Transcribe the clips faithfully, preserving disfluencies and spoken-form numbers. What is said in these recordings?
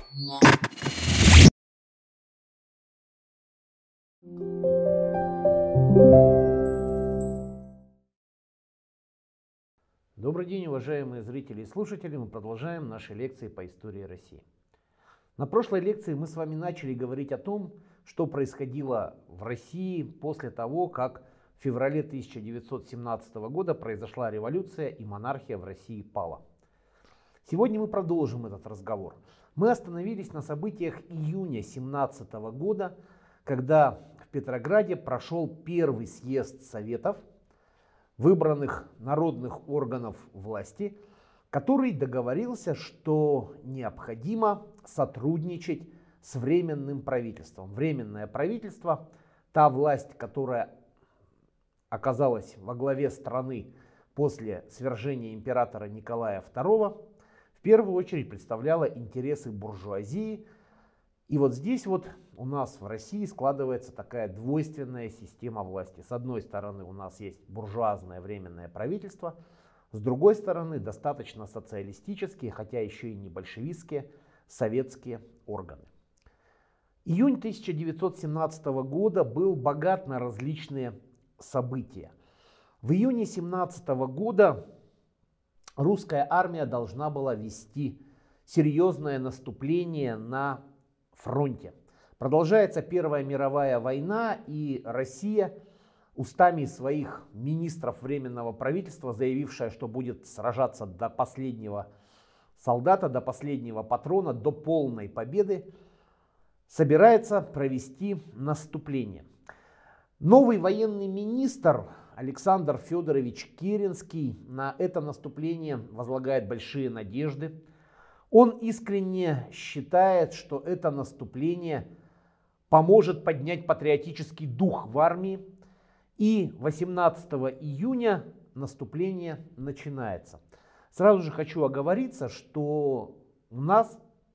Добрый день, уважаемые зрители и слушатели. Мы продолжаем наши лекции по истории России. На прошлой лекции мы с вами начали говорить о том, что происходило в России после того, как в феврале тысяча девятьсот семнадцатого года произошла революция и монархия в России пала. Сегодня мы продолжим этот разговор. Мы остановились на событиях июня семнадцатого года, когда в Петрограде прошел первый съезд Советов, выбранных народных органов власти, который договорился, что необходимо сотрудничать с Временным правительством. Временное правительство, та власть, которая оказалась во главе страны после свержения императора Николая второго, в первую очередь представляла интересы буржуазии. И вот здесь вот у нас в России складывается такая двойственная система власти. С одной стороны у нас есть буржуазное временное правительство, с другой стороны достаточно социалистические, хотя еще и не большевистские, советские органы. Июнь тысяча девятьсот семнадцатого года был богат на различные события. В июне семнадцатого года русская армия должна была вести серьезное наступление на фронте. Продолжается Первая мировая война, и Россия устами своих министров Временного правительства, заявившая, что будет сражаться до последнего солдата, до последнего патрона, до полной победы, собирается провести наступление. Новый военный министр Александр Федорович Керенский на это наступление возлагает большие надежды. Он искренне считает, что это наступление поможет поднять патриотический дух в армии. И восемнадцатого июня наступление начинается. Сразу же хочу оговориться, что у нас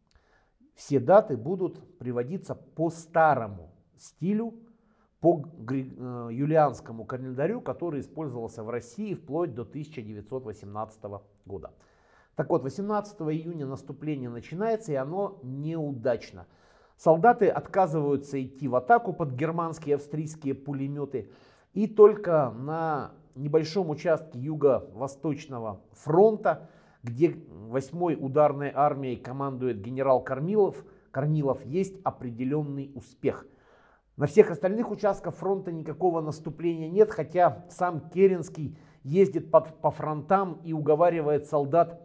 все даты будут приводиться по старому стилю, по юлианскому календарю, который использовался в России вплоть до тысяча девятьсот восемнадцатого года. Так вот, восемнадцатого июня наступление начинается, и оно неудачно. Солдаты отказываются идти в атаку под германские и австрийские пулеметы. И только на небольшом участке юго-восточного фронта, где восьмой ударной армией командует генерал Корнилов, Корнилов, есть определенный успех. На всех остальных участках фронта никакого наступления нет, хотя сам Керенский ездит по, по фронтам и уговаривает солдат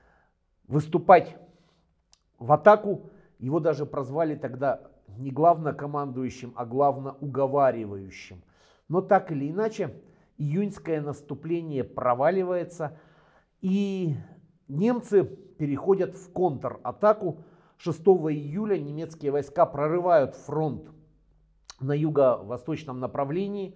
выступать в атаку. Его даже прозвали тогда не главнокомандующим, а главноуговаривающим. Но так или иначе, июньское наступление проваливается, и немцы переходят в контратаку. шестого июля немецкие войска прорывают фронт на юго-восточном направлении,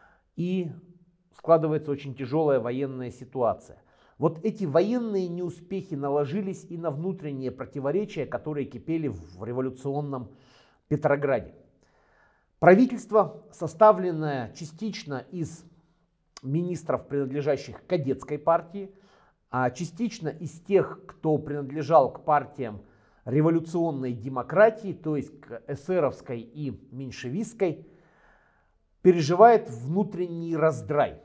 и складывается очень тяжелая военная ситуация. Вот эти военные неуспехи наложились и на внутренние противоречия, которые кипели в революционном Петрограде. Правительство, составленное частично из министров, принадлежащих кадетской партии, а частично из тех, кто принадлежал к партиям революционной демократии, то есть к эсеровской и меньшевистской, переживает внутренний раздрай.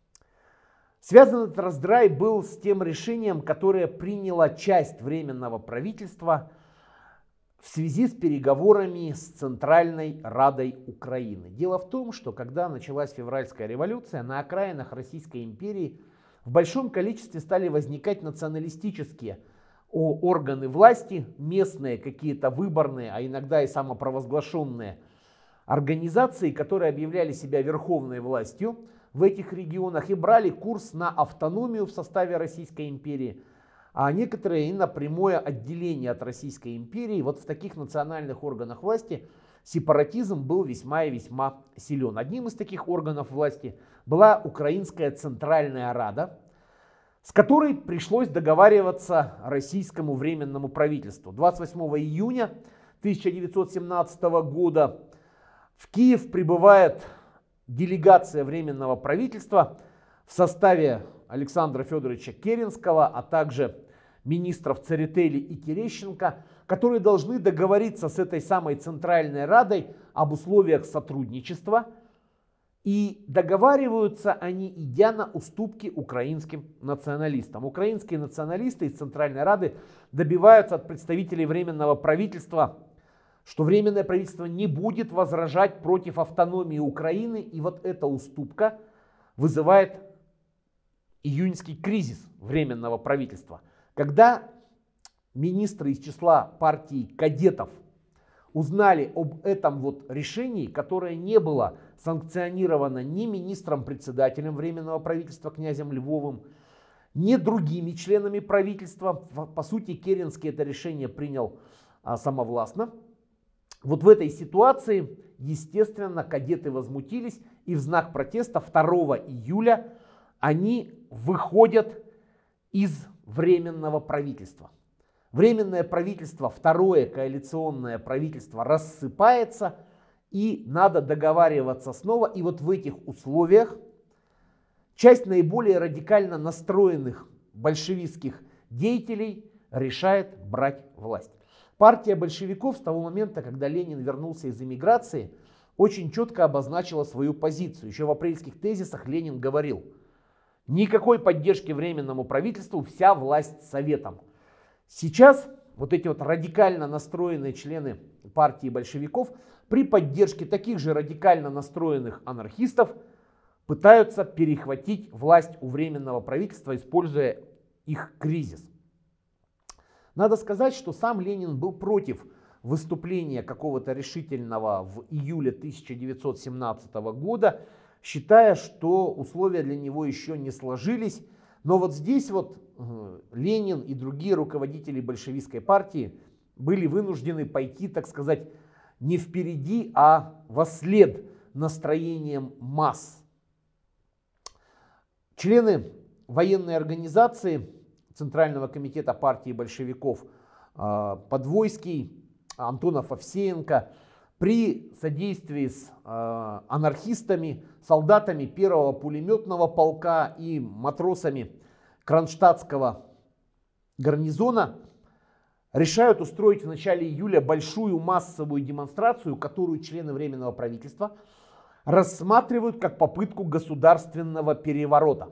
Связан этот раздрай был с тем решением, которое приняла часть Временного правительства в связи с переговорами с Центральной Радой Украины. Дело в том, что когда началась февральская революция, на окраинах Российской империи в большом количестве стали возникать националистические органы власти, местные какие-то выборные, а иногда и самопровозглашенные организации, которые объявляли себя верховной властью в этих регионах и брали курс на автономию в составе Российской империи, а некоторые и на прямое отделение от Российской империи. Вот в таких национальных органах власти сепаратизм был весьма и весьма силен. Одним из таких органов власти была Украинская Центральная Рада, с которой пришлось договариваться российскому временному правительству. двадцать восьмого июня тысяча девятьсот семнадцатого года в Киев прибывает делегация Временного правительства в составе Александра Федоровича Керенского, а также министров Церетели и Терещенко, которые должны договориться с этой самой Центральной Радой об условиях сотрудничества. И договариваются они, идя на уступки украинским националистам. Украинские националисты из Центральной Рады добиваются от представителей Временного правительства, что Временное правительство не будет возражать против автономии Украины. И вот эта уступка вызывает июньский кризис Временного правительства. Когда министры из числа партии кадетов узнали об этом вот решении, которое не было санкционировано ни министром-председателем Временного правительства князем Львовым, ни другими членами правительства, по сути Керенский это решение принял а, самовластно. Вот в этой ситуации, естественно, кадеты возмутились, и в знак протеста второго июля они выходят из Временного правительства. Временное правительство, второе коалиционное правительство рассыпается, и надо договариваться снова. И вот в этих условиях часть наиболее радикально настроенных большевистских деятелей решает брать власть. Партия большевиков с того момента, когда Ленин вернулся из эмиграции, очень четко обозначила свою позицию. Еще в апрельских тезисах Ленин говорил: никакой поддержки Временному правительству, вся власть советам. Сейчас вот эти вот радикально настроенные члены партии большевиков при поддержке таких же радикально настроенных анархистов пытаются перехватить власть у Временного правительства, используя их кризис. Надо сказать, что сам Ленин был против выступления какого-то решительного в июле тысяча девятьсот семнадцатого года, считая, что условия для него еще не сложились. Но вот здесь вот Ленин и другие руководители большевистской партии были вынуждены пойти, так сказать, не впереди, а вослед настроениям масс. Члены военной организации Центрального комитета партии большевиков Подвойский, Антонов, Овсеенко при содействии с анархистами, солдатами первого пулеметного полка и матросами Кронштадтского гарнизона решают устроить в начале июля большую массовую демонстрацию, которую члены Временного правительства рассматривают как попытку государственного переворота.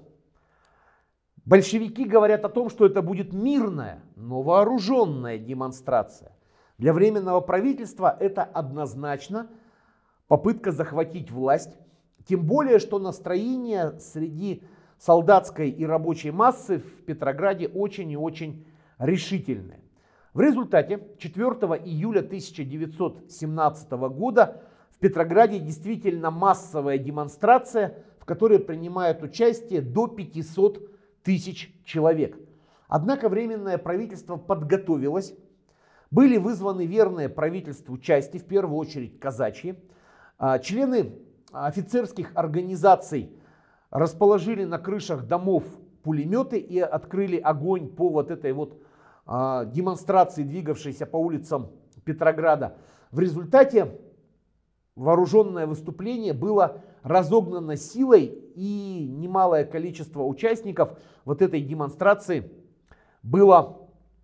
Большевики говорят о том, что это будет мирная, но вооруженная демонстрация. Для Временного правительства это однозначно попытка захватить власть. Тем более, что настроение среди солдатской и рабочей массы в Петрограде очень и очень решительное. В результате четвёртого июля тысяча девятьсот семнадцатого года в Петрограде действительно массовая демонстрация, в которой принимают участие до пятисот тысяч человек. Однако Временное правительство подготовилось. Были вызваны верные правительству части, в первую очередь казачьи. Члены офицерских организаций расположили на крышах домов пулеметы и открыли огонь по вот этой вот демонстрации, двигавшейся по улицам Петрограда. В результате вооруженное выступление было разогнано силой, и немалое количество участников вот этой демонстрации было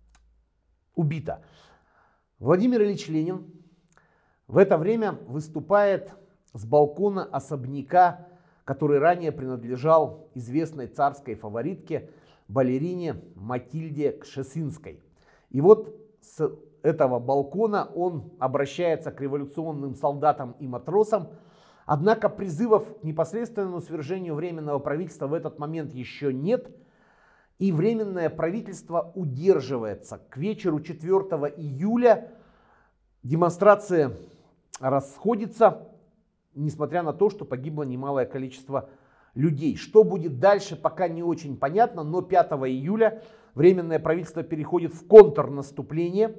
убито. Владимир Ильич Ленин в это время выступает с балкона особняка, который ранее принадлежал известной царской фаворитке, балерине Матильде Кшесинской. И вот с этого балкона он обращается к революционным солдатам и матросам. Однако призывов к непосредственному свержению Временного правительства в этот момент еще нет. И Временное правительство удерживается. К вечеру четвёртого июля демонстрация расходится, несмотря на то, что погибло немалое количество людей. Что будет дальше, пока не очень понятно, но пятого июля Временное правительство переходит в контрнаступление.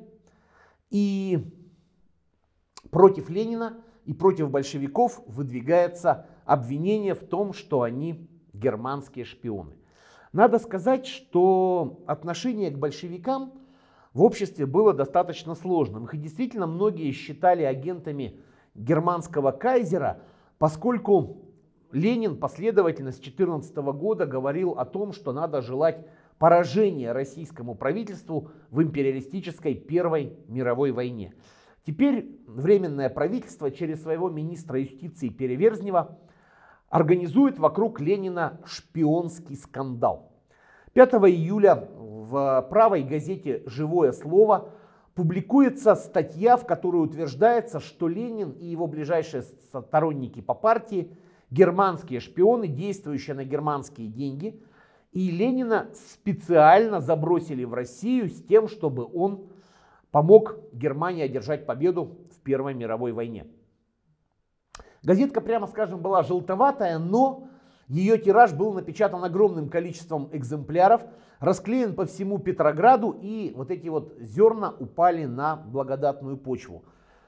И против Ленина и против большевиков выдвигается обвинение в том, что они германские шпионы. Надо сказать, что отношение к большевикам в обществе было достаточно сложным. Их действительно многие считали агентами германского кайзера, поскольку Ленин последовательно с две тысячи четырнадцатого года говорил о том, что надо желать поражение российскому правительству в империалистической Первой мировой войне. Теперь Временное правительство через своего министра юстиции Переверзнева организует вокруг Ленина шпионский скандал. пятого июля в правой газете «Живое слово» публикуется статья, в которой утверждается, что Ленин и его ближайшие сторонники по партии германские шпионы, действующие на германские деньги, и Ленина специально забросили в Россию с тем, чтобы он помог Германии одержать победу в Первой мировой войне. Газетка, прямо скажем, была желтоватая, но ее тираж был напечатан огромным количеством экземпляров, расклеен по всему Петрограду, и вот эти вот зерна упали на благодатную почву.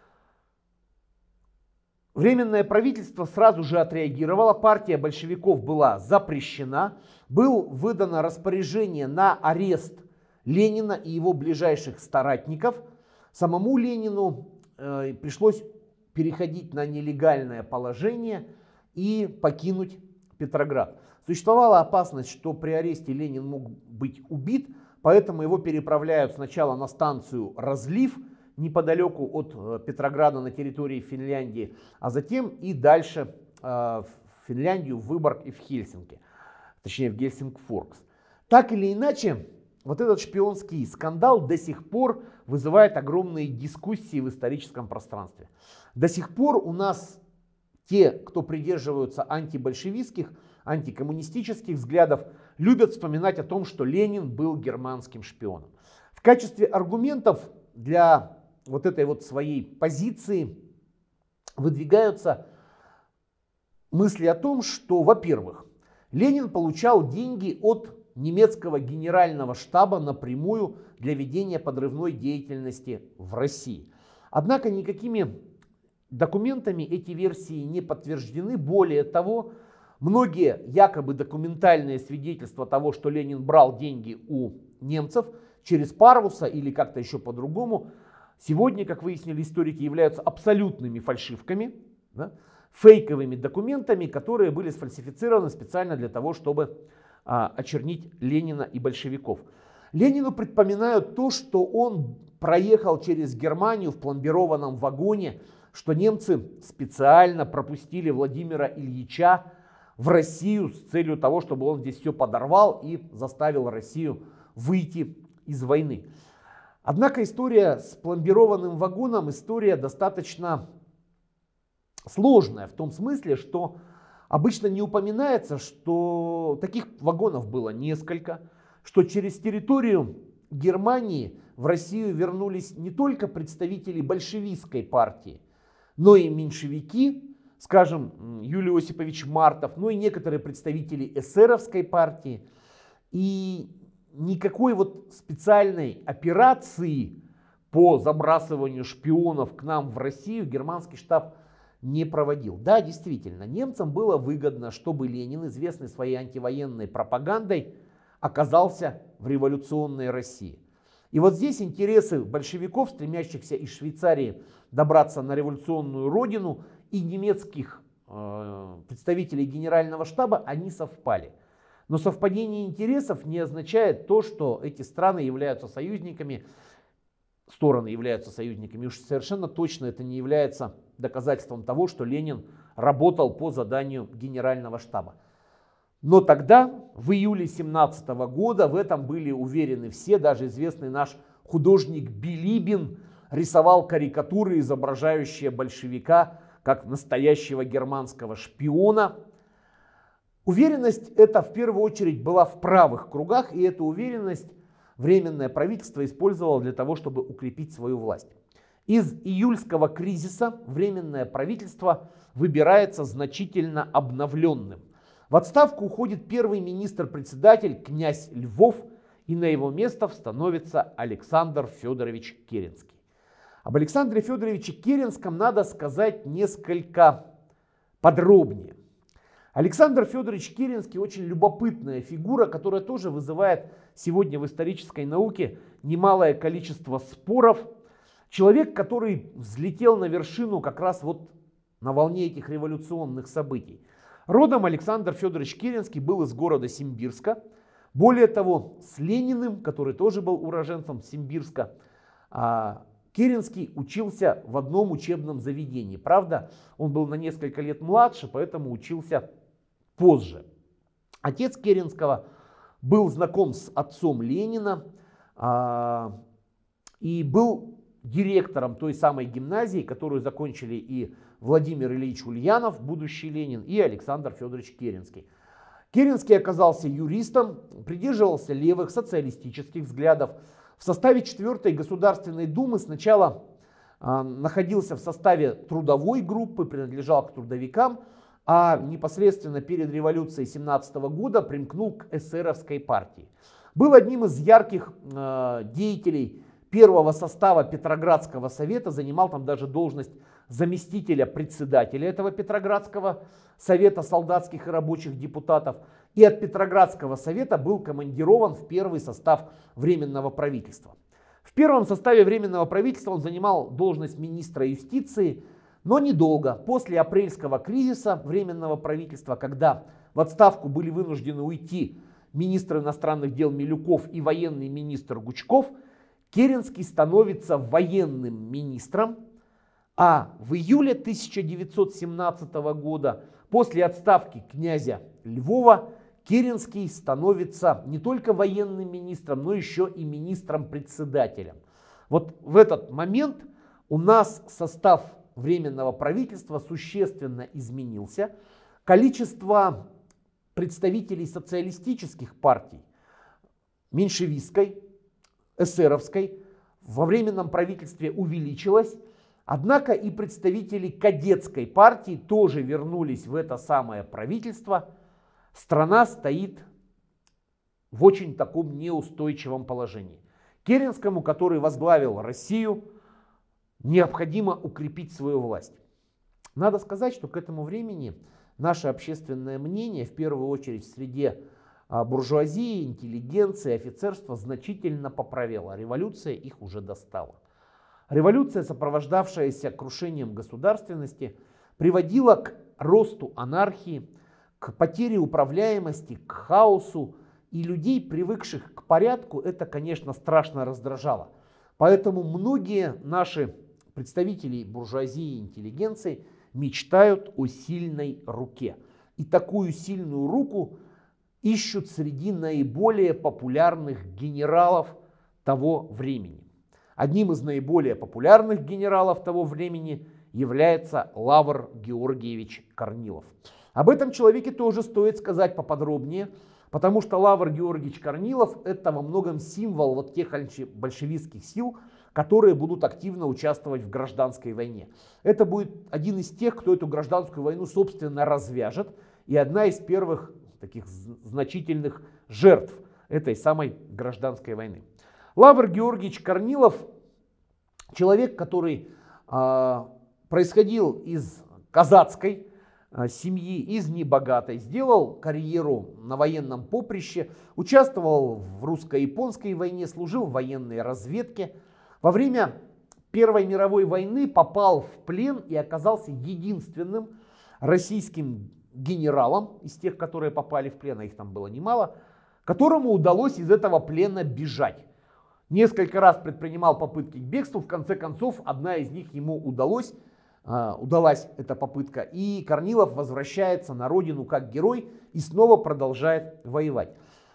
Временное правительство сразу же отреагировало, партия большевиков была запрещена, было выдано распоряжение на арест Ленина и его ближайших соратников. Самому Ленину э, пришлось переходить на нелегальное положение и покинуть Петроград. Существовала опасность, что при аресте Ленин мог быть убит, поэтому его переправляют сначала на станцию Разлив, неподалеку от Петрограда на территории Финляндии, а затем и дальше э, в Финляндию, в Выборг и в Хельсинки, точнее в Гельсингфорс. Так или иначе, вот этот шпионский скандал до сих пор вызывает огромные дискуссии в историческом пространстве. До сих пор у нас те, кто придерживаются антибольшевистских, антикоммунистических взглядов, любят вспоминать о том, что Ленин был германским шпионом. В качестве аргументов для вот этой вот своей позиции выдвигаются мысли о том, что, во-первых, Ленин получал деньги от немецкого генерального штаба напрямую для ведения подрывной деятельности в России. Однако никакими документами эти версии не подтверждены. Более того, многие якобы документальные свидетельства того, что Ленин брал деньги у немцев через Парвуса или как-то еще по-другому, сегодня, как выяснили историки, являются абсолютными фальшивками, да, фейковыми документами, которые были сфальсифицированы специально для того, чтобы а, очернить Ленина и большевиков. Ленину припоминают то, что он проехал через Германию в пломбированном вагоне, что немцы специально пропустили Владимира Ильича в Россию с целью того, чтобы он здесь все подорвал и заставил Россию выйти из войны. Однако история с пломбированным вагоном история достаточно сложная в том смысле, что обычно не упоминается, что таких вагонов было несколько, что через территорию Германии в Россию вернулись не только представители большевистской партии, но и меньшевики, скажем, Юлий Осипович Мартов, но и некоторые представители эсеровской партии. И никакой вот специальной операции по забрасыванию шпионов к нам в Россию германский штаб не проводил. Да, действительно, немцам было выгодно, чтобы Ленин, известный своей антивоенной пропагандой, оказался в революционной России. И вот здесь интересы большевиков, стремящихся из Швейцарии добраться на революционную родину, и немецких э, представителей генерального штаба, они совпали. Но совпадение интересов не означает то, что эти страны являются союзниками, стороны являются союзниками. И уж совершенно точно это не является доказательством того, что Ленин работал по заданию генерального штаба. Но тогда, в июле семнадцатого года, в этом были уверены все, даже известный наш художник Билибин рисовал карикатуры, изображающие большевика как настоящего германского шпиона. Уверенность эта в первую очередь была в правых кругах, и эту уверенность Временное правительство использовало для того, чтобы укрепить свою власть. Из июльского кризиса Временное правительство выбирается значительно обновленным. В отставку уходит первый министр-председатель князь Львов, и на его место становится Александр Федорович Керенский. Об Александре Федоровиче Керенском надо сказать несколько подробнее. Александр Федорович Керенский очень любопытная фигура, которая тоже вызывает сегодня в исторической науке немалое количество споров. Человек, который взлетел на вершину как раз вот на волне этих революционных событий. Родом Александр Федорович Керенский был из города Симбирска. Более того, с Лениным, который тоже был уроженцем Симбирска, Керенский учился в одном учебном заведении. Правда, он был на несколько лет младше, поэтому учился позже. Отец Керенского был знаком с отцом Ленина а, и был директором той самой гимназии, которую закончили и Владимир Ильич Ульянов, будущий Ленин, и Александр Федорович Керенский. Керенский оказался юристом, придерживался левых социалистических взглядов. В составе четвёртой Государственной Думы сначала а, находился в составе трудовой группы, принадлежал к трудовикам, а непосредственно перед революцией семнадцатого года примкнул к эсеровской партии. Был одним из ярких э, деятелей первого состава Петроградского совета, занимал там даже должность заместителя председателя этого Петроградского совета солдатских и рабочих депутатов. И от Петроградского совета был командирован в первый состав Временного правительства. В первом составе Временного правительства он занимал должность министра юстиции, но недолго. После апрельского кризиса Временного правительства, когда в отставку были вынуждены уйти министр иностранных дел Милюков и военный министр Гучков, Керенский становится военным министром, а в июле тысяча девятьсот семнадцатого года, после отставки князя Львова, Керенский становится не только военным министром, но еще и министром-председателем. Вот в этот момент у нас состав Временного правительства существенно изменился. Количество представителей социалистических партий, меньшевистской, эсеровской, во Временном правительстве увеличилось. Однако и представители кадетской партии тоже вернулись в это самое правительство. Страна стоит в очень таком неустойчивом положении. Керенскому, который возглавил Россию, необходимо укрепить свою власть. Надо сказать, что к этому времени наше общественное мнение, в первую очередь в среде буржуазии, интеллигенции, офицерства, значительно поправило. Революция их уже достала. Революция, сопровождавшаяся крушением государственности, приводила к росту анархии, к потере управляемости, к хаосу. И людей, привыкших к порядку, это, конечно, страшно раздражало. Поэтому многие наши представители буржуазии и интеллигенции мечтают о сильной руке. И такую сильную руку ищут среди наиболее популярных генералов того времени. Одним из наиболее популярных генералов того времени является Лавр Георгиевич Корнилов. Об этом человеке тоже стоит сказать поподробнее, потому что Лавр Георгиевич Корнилов — это во многом символ вот тех большевистских сил, которые будут активно участвовать в гражданской войне. Это будет один из тех, кто эту гражданскую войну, собственно, развяжет, и одна из первых таких значительных жертв этой самой гражданской войны. Лавр Георгиевич Корнилов — человек, который э, происходил из казацкой э, семьи, из небогатой, сделал карьеру на военном поприще, участвовал в русско-японской войне, служил в военной разведке. Во время Первой мировой войны попал в плен и оказался единственным российским генералом из тех, которые попали в плен, а их там было немало, которому удалось из этого плена бежать. Несколько раз предпринимал попытки к бегству, в конце концов одна из них ему удалось, э, удалась эта попытка, и Корнилов возвращается на родину как герой и снова продолжает воевать.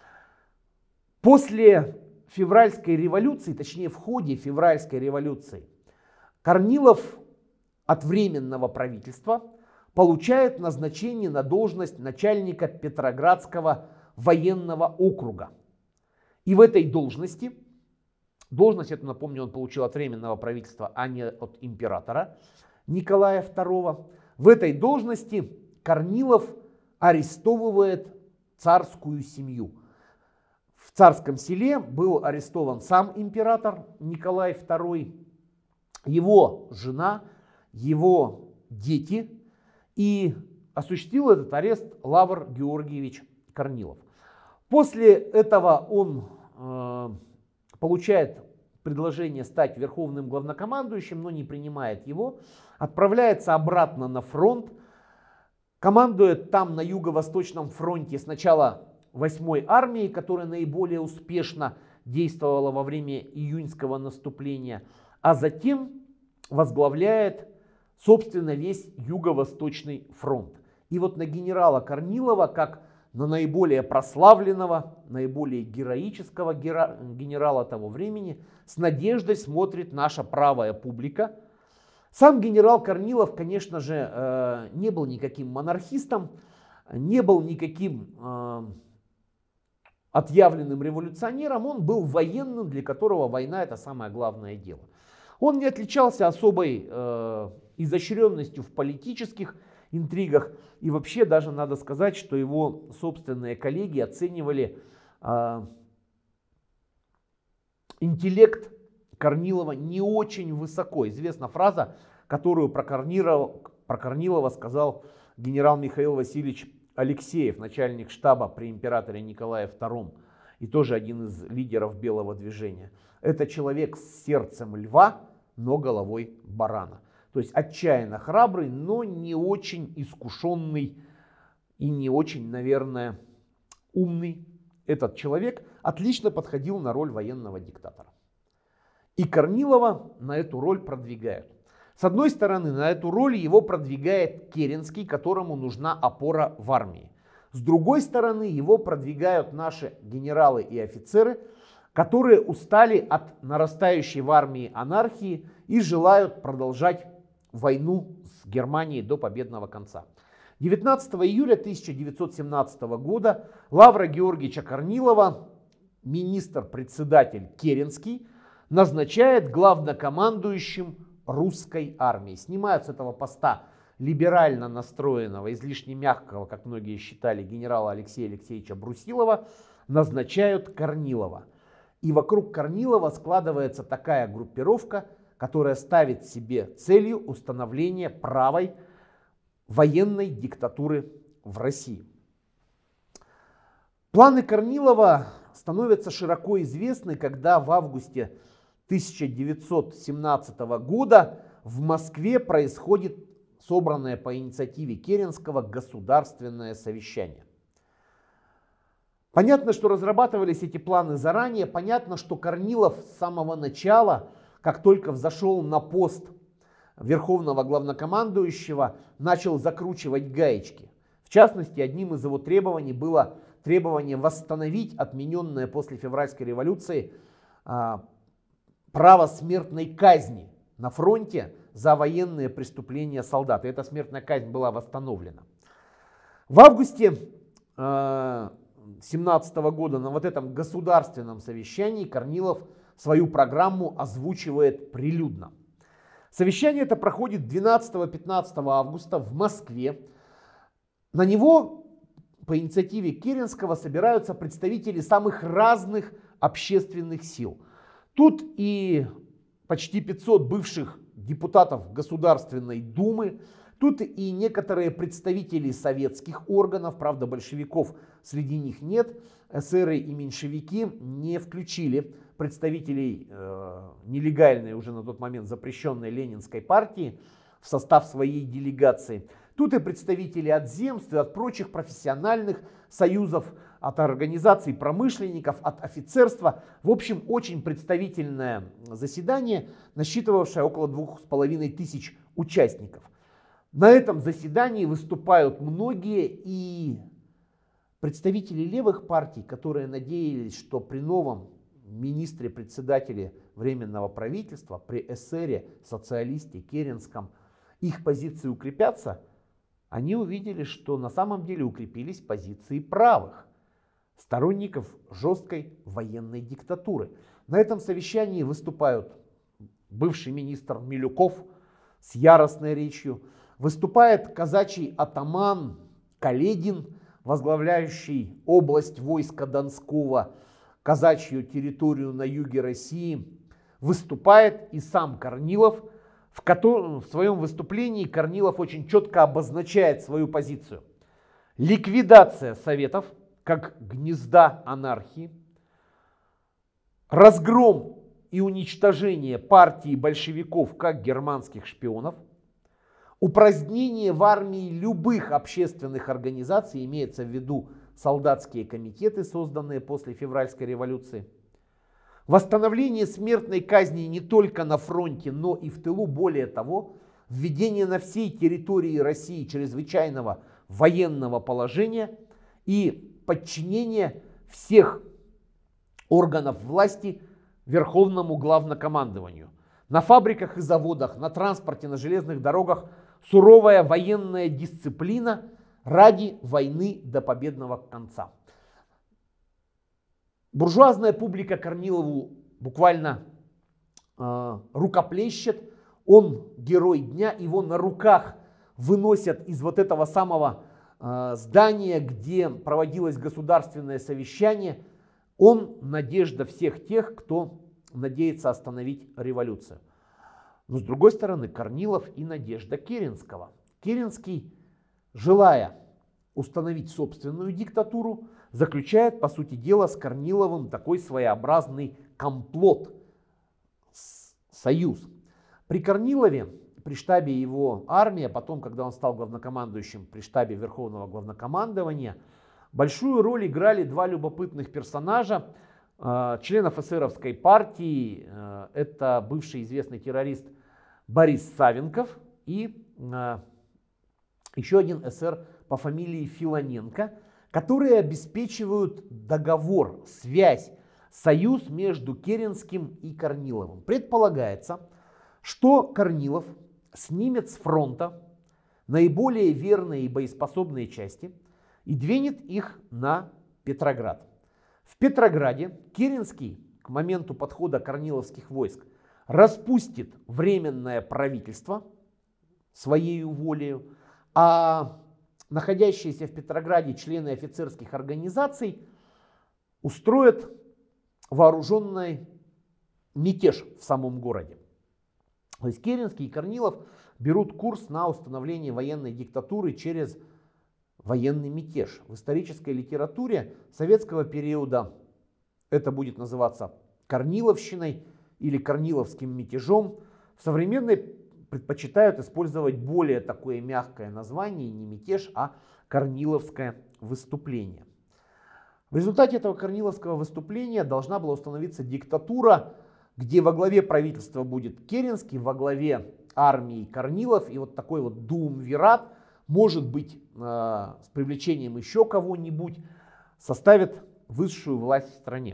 После февральской революции, точнее в ходе февральской революции, Корнилов от Временного правительства получает назначение на должность начальника Петроградского военного округа. И в этой должности, должность эту, напомню, он получил от Временного правительства, а не от императора Николая второго, в этой должности Корнилов арестовывает царскую семью. В Царском Селе был арестован сам император Николай второй, его жена, его дети, и осуществил этот арест Лавр Георгиевич Корнилов. После этого он э, получает предложение стать верховным главнокомандующим, но не принимает его, отправляется обратно на фронт, командует там на Юго-Восточном фронте сначала восьмой армией, которая наиболее успешно действовала во время июньского наступления, а затем возглавляет, собственно, весь Юго-Восточный фронт. И вот на генерала Корнилова, как на наиболее прославленного, наиболее героического генерала того времени, с надеждой смотрит наша правая публика. Сам генерал Корнилов, конечно же, не был никаким монархистом, не был никаким отъявленным революционером, он был военным, для которого война — это самое главное дело. Он не отличался особой э, изощренностью в политических интригах, и вообще даже надо сказать, что его собственные коллеги оценивали э, интеллект Корнилова не очень высоко. Известна фраза, которую про Корнилова, про Корнилова сказал генерал Михаил Васильевич Алексеев, начальник штаба при императоре Николае втором, и тоже один из лидеров белого движения. Это человек с сердцем льва, но головой барана. То есть отчаянно храбрый, но не очень искушенный и не очень, наверное, умный. Этот человек отлично подходил на роль военного диктатора. И Корнилова на эту роль продвигают. С одной стороны, на эту роль его продвигает Керенский, которому нужна опора в армии. С другой стороны, его продвигают наши генералы и офицеры, которые устали от нарастающей в армии анархии и желают продолжать войну с Германией до победного конца. девятнадцатого июля тысяча девятьсот семнадцатого года Лавра Георгиевича Корнилова, министр-председатель Керенский, назначает главнокомандующим русской армии. Снимают с этого поста либерально настроенного, излишне мягкого, как многие считали, генерала Алексея Алексеевича Брусилова, назначают Корнилова. И вокруг Корнилова складывается такая группировка, которая ставит себе целью установление правой военной диктатуры в России. Планы Корнилова становятся широко известны, когда в августе тысяча девятьсот семнадцатого года в Москве происходит собранное по инициативе Керенского государственное совещание. Понятно, что разрабатывались эти планы заранее, понятно, что Корнилов с самого начала, как только взошел на пост верховного главнокомандующего, начал закручивать гаечки. В частности, одним из его требований было требование восстановить отмененное после февральской революции право смертной казни на фронте за военные преступления солдат. И эта смертная казнь была восстановлена. В августе семнадцатого года на вот этом государственном совещании Корнилов свою программу озвучивает прилюдно. Совещание это проходит двенадцатого-пятнадцатого августа в Москве. На него по инициативе Керенского собираются представители самых разных общественных сил. Тут и почти пятьсот бывших депутатов Государственной Думы, тут и некоторые представители советских органов, правда большевиков среди них нет, эсеры и меньшевики не включили представителей э, нелегальной уже на тот момент запрещенной Ленинской партии в состав своей делегации. Тут и представители от земств, и от прочих профессиональных союзов, от организаций промышленников, от офицерства. В общем, очень представительное заседание, насчитывавшее около двух с половиной тысяч участников. На этом заседании выступают многие и представители левых партий, которые надеялись, что при новом министре-председателе Временного правительства, при эсере, социалисте Керенском, их позиции укрепятся. Они увидели, что на самом деле укрепились позиции правых, сторонников жесткой военной диктатуры. На этом совещании выступают бывший министр Милюков с яростной речью, выступает казачий атаман Каледин, возглавляющий область войска Донского, казачью территорию на юге России, выступает и сам Корнилов, в котором в своем выступлении Корнилов очень четко обозначает свою позицию. Ликвидация советов как гнезда анархии, разгром и уничтожение партии большевиков как германских шпионов, упразднение в армии любых общественных организаций, имеется в виду солдатские комитеты, созданные после февральской революции. Восстановление смертной казни не только на фронте, но и в тылу. Более того, введение на всей территории России чрезвычайного военного положения и подчинение всех органов власти Верховному главнокомандованию. На фабриках и заводах, на транспорте, на железных дорогах суровая военная дисциплина ради войны до победного конца. Буржуазная публика Корнилову буквально э, рукоплещет. Он герой дня, его на руках выносят из вот этого самого э, здания, где проводилось государственное совещание. Он надежда всех тех, кто надеется остановить революцию. Но с другой стороны, Корнилов и надежда Керенского. Керенский, желая установить собственную диктатуру, заключает, по сути дела, с Корниловым такой своеобразный комплот, союз. При Корнилове, при штабе его армии, а потом, когда он стал главнокомандующим при штабе Верховного главнокомандования, большую роль играли два любопытных персонажа, членов эсеровской партии. Это бывший известный террорист Борис Савенков и еще один эсер по фамилии Филоненко, которые обеспечивают договор, связь, союз между Керенским и Корниловым. Предполагается, что Корнилов снимет с фронта наиболее верные и боеспособные части и двинет их на Петроград. В Петрограде Керенский к моменту подхода корниловских войск распустит временное правительство своей волею, а находящиеся в Петрограде члены офицерских организаций устроят вооруженный мятеж в самом городе. То есть Керенский и Корнилов берут курс на установление военной диктатуры через военный мятеж. В исторической литературе советского периода это будет называться Корниловщиной или Корниловским мятежом. В современной предпочитают использовать более такое мягкое название, не мятеж, а Корниловское выступление. В результате этого Корниловского выступления должна была установиться диктатура, где во главе правительства будет Керенский, во главе армии Корнилов, и вот такой вот дуумвират, может быть, э, с привлечением еще кого-нибудь, составит высшую власть в стране.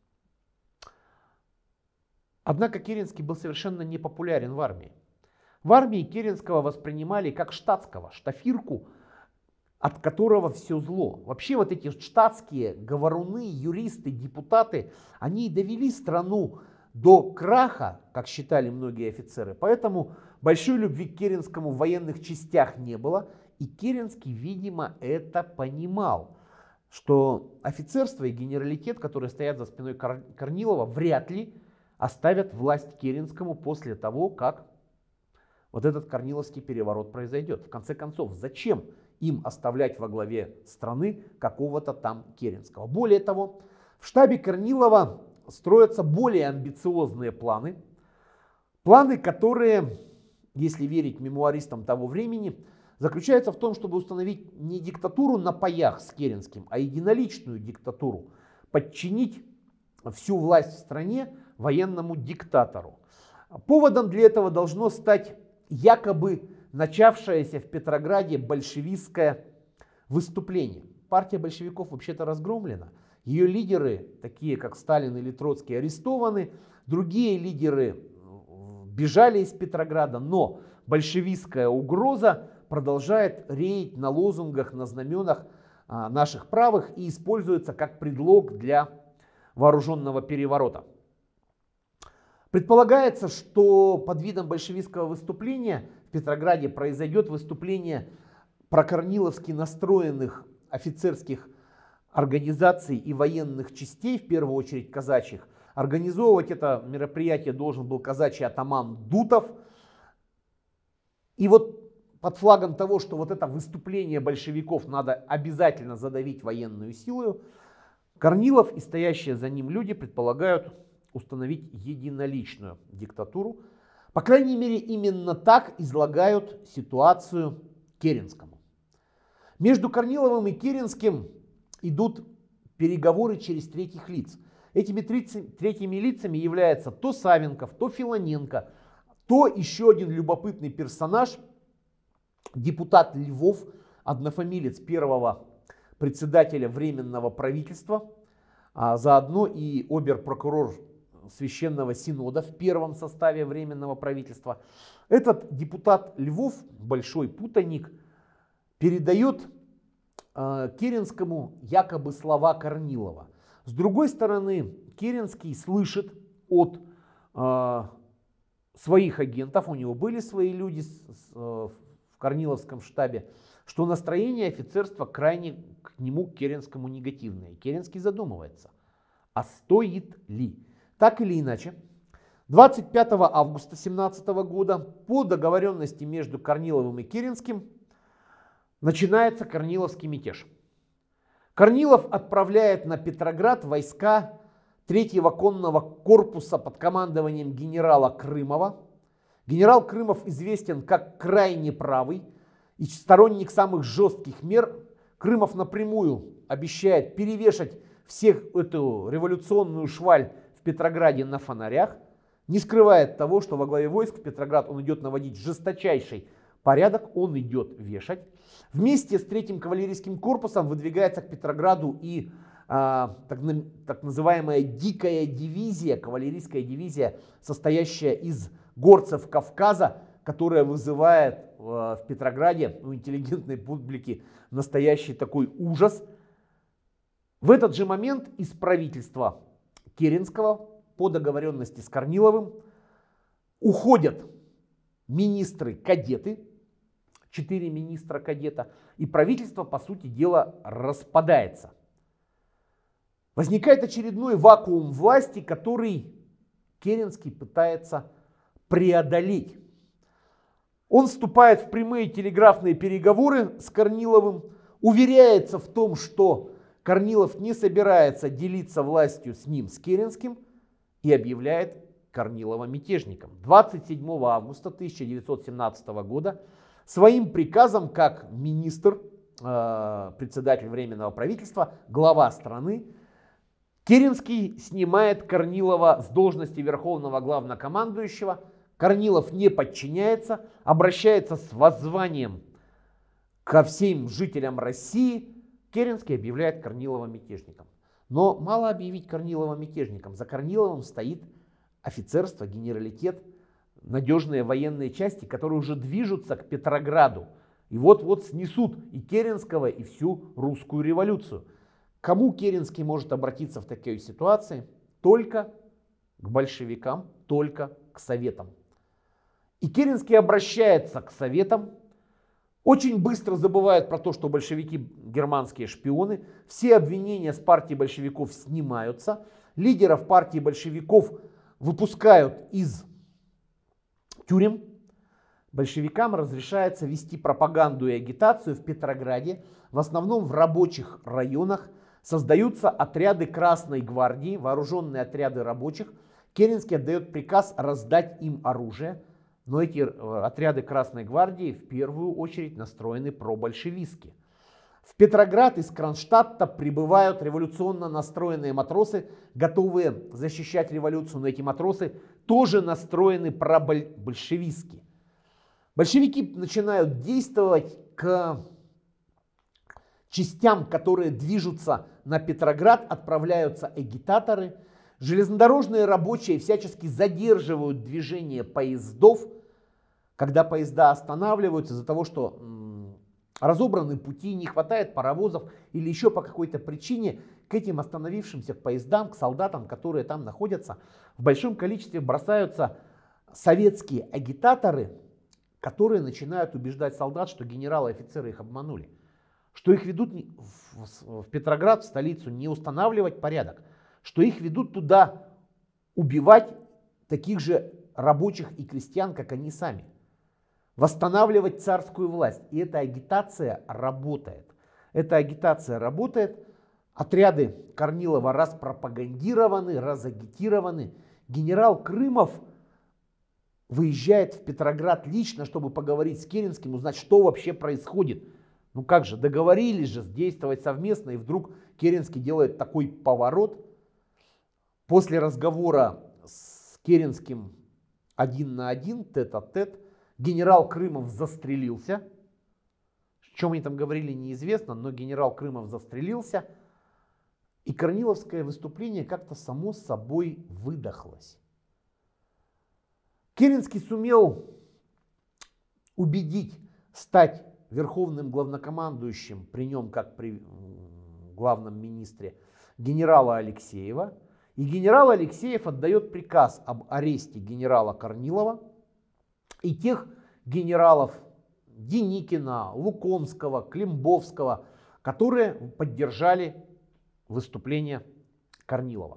Однако Керенский был совершенно не популярен в армии. В армии Керенского воспринимали как штатского, штафирку, от которого все зло. Вообще вот эти штатские говоруны, юристы, депутаты, они довели страну до краха, как считали многие офицеры. Поэтому большой любви к Керенскому в военных частях не было. И Керенский, видимо, это понимал, что офицерство и генералитет, которые стоят за спиной Корнилова, вряд ли оставят власть Керенскому после того, как вот этот Корниловский переворот произойдет. В конце концов, зачем им оставлять во главе страны какого-то там Керенского? Более того, в штабе Корнилова строятся более амбициозные планы. Планы, которые, если верить мемуаристам того времени, заключаются в том, чтобы установить не диктатуру на паях с Керенским, а единоличную диктатуру. Подчинить всю власть в стране военному диктатору. Поводом для этого должно стать якобы начавшееся в Петрограде большевистское выступление. Партия большевиков вообще-то разгромлена. Ее лидеры, такие как Сталин или Троцкий, арестованы. Другие лидеры бежали из Петрограда. Но большевистская угроза продолжает реять на лозунгах, на знаменах наших правых и используется как предлог для вооруженного переворота. Предполагается, что под видом большевистского выступления в Петрограде произойдет выступление прокорниловски настроенных офицерских организаций и военных частей, в первую очередь казачьих. Организовывать это мероприятие должен был казачий атаман Дутов. И вот под флагом того, что вот это выступление большевиков надо обязательно задавить военную силу, Корнилов и стоящие за ним люди предполагают установить единоличную диктатуру. По крайней мере, именно так излагают ситуацию Керенскому. Между Корниловым и Керенским идут переговоры через третьих лиц. Этими третьими лицами являются то Савенков, то Филоненко, то еще один любопытный персонаж, депутат Львов, однофамилец первого председателя Временного правительства, а заодно и обер-прокурор Священного Синода в первом составе Временного правительства. Этот депутат Львов, большой путаник, передает э, Керенскому якобы слова Корнилова. С другой стороны, Керенский слышит от э, своих агентов, у него были свои люди с, с, э, в Корниловском штабе, что настроение офицерства крайне к нему, к Керенскому, негативное. Керенский задумывается, а стоит ли? Так или иначе, двадцать пятого августа две тысячи семнадцатого года по договоренности между Корниловым и Керенским начинается Корниловский мятеж. Корнилов отправляет на Петроград войска третьего конного корпуса под командованием генерала Крымова. Генерал Крымов известен как крайне правый и сторонник самых жестких мер. Крымов напрямую обещает перевешать всех эту революционную шваль в Петрограде на фонарях, не скрывает того, что во главе войск в Петроград он идет наводить жесточайший порядок, он идет вешать. Вместе с третьим кавалерийским корпусом выдвигается к Петрограду и а, так, так называемая дикая дивизия, кавалерийская дивизия, состоящая из горцев Кавказа, которая вызывает а, в Петрограде у интеллигентной публики настоящий такой ужас. В этот же момент из правительства Керенского по договоренности с Корниловым уходят министры-кадеты, четыре министра-кадета, и правительство, по сути дела, распадается. Возникает очередной вакуум власти, который Керенский пытается преодолеть. Он вступает в прямые телеграфные переговоры с Корниловым, уверяется в том, что Корнилов не собирается делиться властью с ним, с Керенским, и объявляет Корнилова мятежником. двадцать седьмого августа тысяча девятьсот семнадцатого года своим приказом, как министр, э, председатель Временного правительства, глава страны, Керенский снимает Корнилова с должности верховного главнокомандующего. Корнилов не подчиняется, обращается с воззванием ко всем жителям России. Керенский объявляет Корнилова мятежником. Но мало объявить Корнилова мятежником. За Корниловым стоит офицерство, генералитет, надежные военные части, которые уже движутся к Петрограду. И вот-вот снесут и Керенского, и всю русскую революцию. Кому Керенский может обратиться в такой ситуации? Только к большевикам, только к советам. И Керенский обращается к советам. Очень быстро забывают про то, что большевики германские шпионы. Все обвинения с партии большевиков снимаются. Лидеров партии большевиков выпускают из тюрем. Большевикам разрешается вести пропаганду и агитацию в Петрограде, в основном в рабочих районах. Создаются отряды Красной гвардии, вооруженные отряды рабочих. Керенский отдает приказ раздать им оружие. Но эти отряды Красной гвардии в первую очередь настроены пробольшевистски. В Петроград из Кронштадта прибывают революционно настроенные матросы, готовые защищать революцию, но эти матросы тоже настроены пробольшевистски. Большевики начинают действовать к частям, которые движутся на Петроград, отправляются агитаторы. Железнодорожные рабочие всячески задерживают движение поездов, когда поезда останавливаются из-за того, что м, разобраны пути, не хватает паровозов или еще по какой-то причине, к этим остановившимся поездам, к солдатам, которые там находятся, в большом количестве бросаются советские агитаторы, которые начинают убеждать солдат, что генералы и офицеры их обманули, что их ведут в, в Петроград, в столицу, не устанавливать порядок, что их ведут туда убивать таких же рабочих и крестьян, как они сами. Восстанавливать царскую власть. И эта агитация работает. Эта агитация работает. Отряды Корнилова распропагандированы, разагитированы. Генерал Крымов выезжает в Петроград лично, чтобы поговорить с Керенским, узнать, что вообще происходит. Ну как же, договорились же действовать совместно, и вдруг Керенский делает такой поворот. После разговора с Керенским один на один, тет-а-тет, генерал Крымов застрелился. О чем они там говорили, неизвестно, но генерал Крымов застрелился. И корниловское выступление как-то само собой выдохлось. Керенский сумел убедить стать верховным главнокомандующим, при нем как при главном министре, генерала Алексеева. И генерал Алексеев отдает приказ об аресте генерала Корнилова и тех генералов Деникина, Лукомского, Климбовского, которые поддержали выступление Корнилова.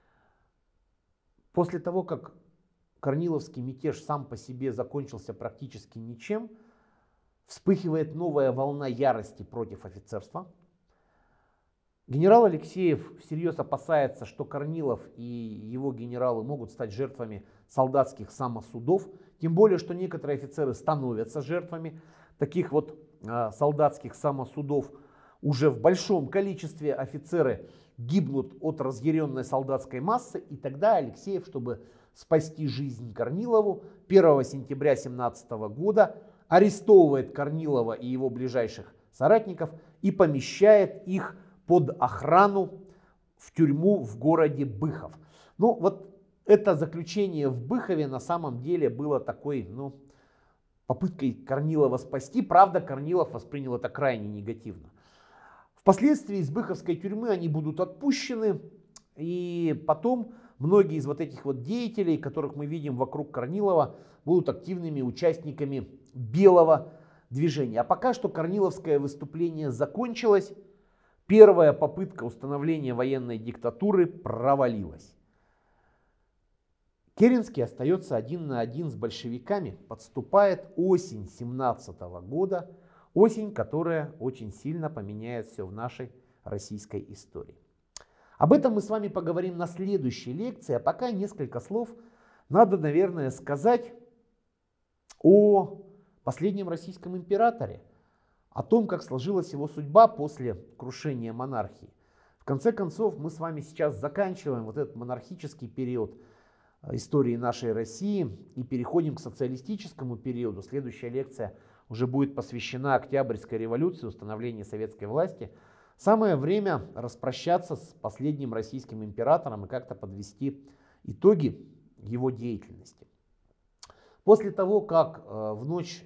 После того, как корниловский мятеж сам по себе закончился практически ничем, вспыхивает новая волна ярости против офицерства. Генерал Алексеев всерьез опасается, что Корнилов и его генералы могут стать жертвами солдатских самосудов, тем более, что некоторые офицеры становятся жертвами таких вот э, солдатских самосудов. Уже в большом количестве офицеры гибнут от разъяренной солдатской массы, и тогда Алексеев, чтобы спасти жизнь Корнилову, первого сентября тысяча девятьсот семнадцатого года арестовывает Корнилова и его ближайших соратников и помещает их под охрану в тюрьму в городе Быхов. Ну вот это заключение в Быхове на самом деле было такой, ну, попыткой Корнилова спасти. Правда, Корнилов воспринял это крайне негативно. Впоследствии из Быховской тюрьмы они будут отпущены, и потом многие из вот этих вот деятелей, которых мы видим вокруг Корнилова, будут активными участниками белого движения. А пока что корниловское выступление закончилось. Первая попытка установления военной диктатуры провалилась. Керенский остается один на один с большевиками. Подступает осень семнадцатого года. Осень, которая очень сильно поменяет все в нашей российской истории. Об этом мы с вами поговорим на следующей лекции. А пока несколько слов надо, наверное, сказать о последнем российском императоре. О том, как сложилась его судьба после крушения монархии. В конце концов, мы с вами сейчас заканчиваем вот этот монархический период истории нашей России и переходим к социалистическому периоду. Следующая лекция уже будет посвящена Октябрьской революции, установлению советской власти. Самое время распрощаться с последним российским императором и как-то подвести итоги его деятельности. После того, как в ночь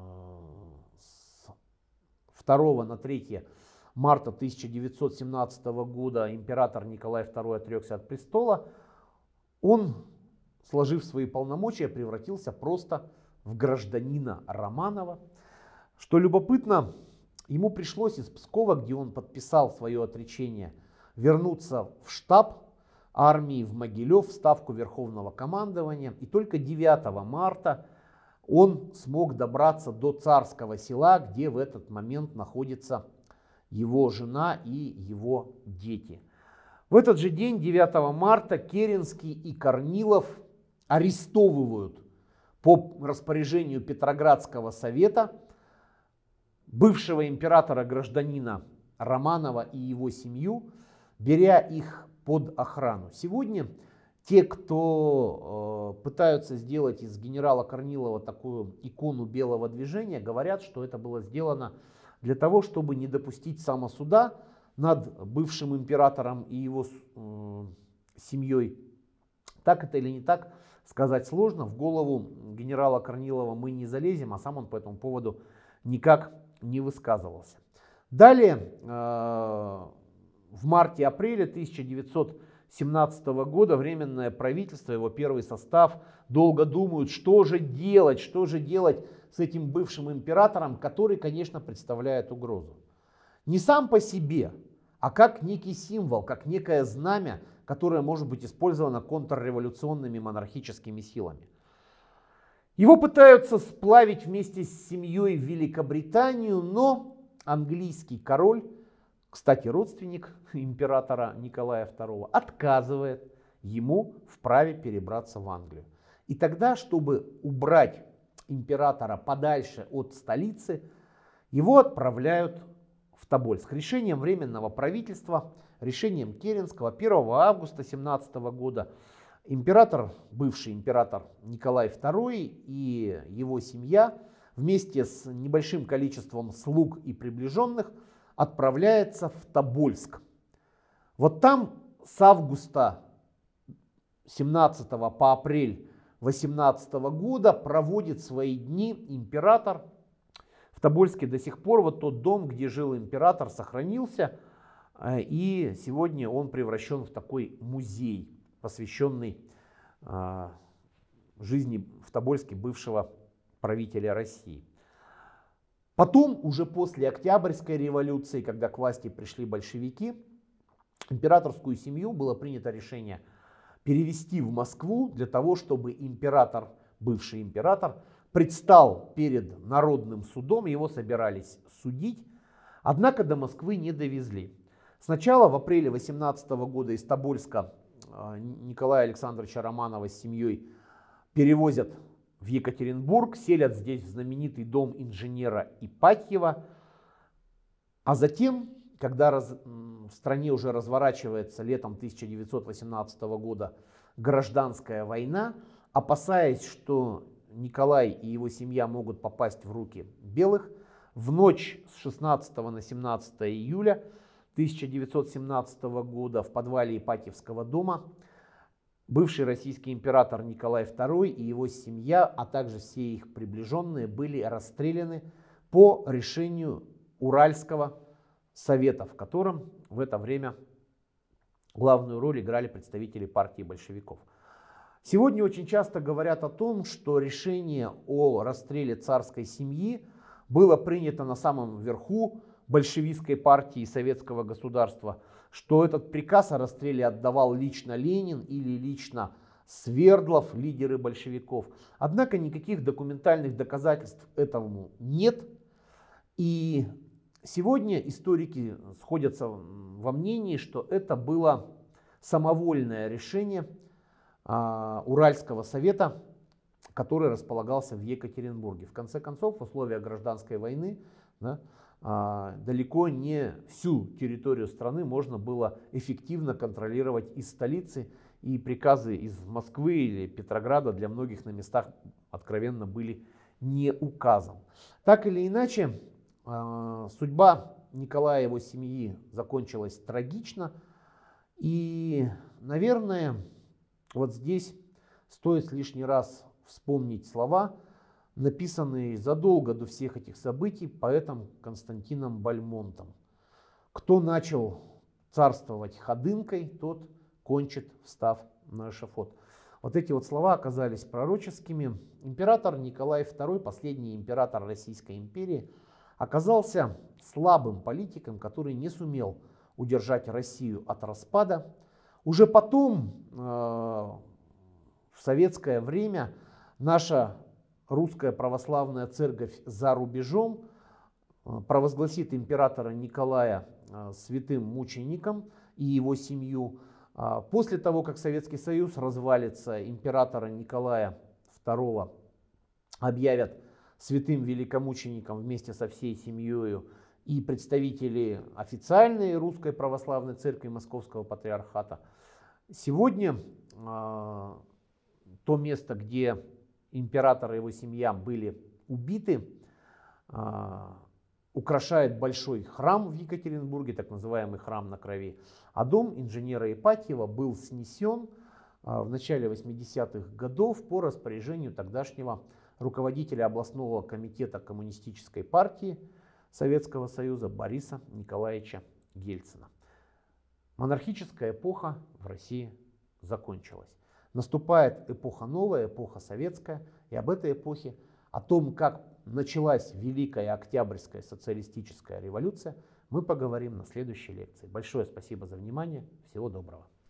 с второго на третье марта тысяча девятьсот семнадцатого года император Николай второй отрекся от престола, он, сложив свои полномочия, превратился просто в гражданина Романова. Что любопытно, ему пришлось из Пскова, где он подписал свое отречение, вернуться в штаб армии в Могилев, в ставку Верховного командования. И только девятого марта он смог добраться до Царского Села, где в этот момент находится его жена и его дети. В этот же день, девятого марта, Керенский и Корнилов арестовывают по распоряжению Петроградского совета бывшего императора-гражданина Романова и его семью, беря их под охрану. Сегодня те, кто э, пытаются сделать из генерала Корнилова такую икону белого движения, говорят, что это было сделано для того, чтобы не допустить самосуда над бывшим императором и его э, семьей. Так это или не так, сказать сложно. В голову генерала Корнилова мы не залезем, а сам он по этому поводу никак не высказывался. Далее, э, в марте-апреле тысяча девятьсот семнадцатого года Временное правительство, его первый состав, долго думают, что же делать, что же делать с этим бывшим императором, который, конечно, представляет угрозу. Не сам по себе, а как некий символ, как некое знамя, которое может быть использовано контрреволюционными монархическими силами. Его пытаются сплавить вместе с семьей в Великобританию, но английский король, кстати, родственник императора Николая второго, отказывает ему в праве перебраться в Англию. И тогда, чтобы убрать императора подальше от столицы, его отправляют в Тобольск. Решением Временного правительства, решением Керенского первого августа тысяча девятьсот семнадцатого года император, бывший император Николай второй и его семья вместе с небольшим количеством слуг и приближенных отправляется в Тобольск. Вот там с августа семнадцатого по апрель восемнадцатого года проводит свои дни император. В Тобольске до сих пор вот тот дом, где жил император, сохранился. И сегодня он превращен в такой музей, посвященный э, жизни в Тобольске бывшего правителя России. Потом, уже после Октябрьской революции, когда к власти пришли большевики, императорскую семью было принято решение перевести в Москву для того, чтобы император, бывший император, предстал перед народным судом, его собирались судить, однако до Москвы не довезли. Сначала в апреле восемнадцатого года из Тобольска Николая Александровича Романова с семьей перевозят в Екатеринбург, селят здесь в знаменитый дом инженера Ипатьева, а затем, когда раз, в стране уже разворачивается летом тысяча девятьсот восемнадцатого года гражданская война, опасаясь, что Николай и его семья могут попасть в руки белых, в ночь с шестнадцатого на семнадцатое июля тысяча девятьсот семнадцатого года в подвале Ипатьевского дома бывший российский император Николай второй и его семья, а также все их приближенные, были расстреляны по решению Уральского совета, в котором в это время главную роль играли представители партии большевиков. Сегодня очень часто говорят о том, что решение о расстреле царской семьи было принято на самом верху большевистской партии и советского государства, что этот приказ о расстреле отдавал лично Ленин или лично Свердлов, лидеры большевиков. Однако никаких документальных доказательств этому нет. И сегодня историки сходятся во мнении, что это было самовольное решение а, Уральского совета, который располагался в Екатеринбурге. В конце концов, в условиях гражданской войны, да, а, далеко не всю территорию страны можно было эффективно контролировать из столицы, и приказы из Москвы или Петрограда для многих на местах откровенно были не указом. Так или иначе, а, судьба Николая и его семьи закончилась трагично, и, наверное, вот здесь стоит лишний раз вспомнить слова, написанные задолго до всех этих событий поэтом Константином Бальмонтом. Кто начал царствовать ходынкой, тот кончит, встав на эшафот. Вот эти вот слова оказались пророческими. Император Николай второй, последний император Российской империи, оказался слабым политиком, который не сумел удержать Россию от распада. Уже потом, э, в советское время, наша русская православная церковь за рубежом провозгласит императора Николая святым мучеником и его семью. После того, как Советский Союз развалится, императора Николая второго объявят святым великомучеником вместе со всей семьей, и представители официальной русской православной церкви Московского патриархата. Сегодня э, то место, где император и его семья были убиты, э, украшает большой храм в Екатеринбурге, так называемый храм на крови. А дом инженера Ипатьева был снесен э, в начале восьмидесятых годов по распоряжению тогдашнего руководителя областного комитета коммунистической партии Советского Союза Бориса Николаевича Ельцина. Монархическая эпоха в России закончилась. Наступает эпоха новая, эпоха советская. И об этой эпохе, о том, как началась Великая Октябрьская социалистическая революция, мы поговорим на следующей лекции. Большое спасибо за внимание. Всего доброго.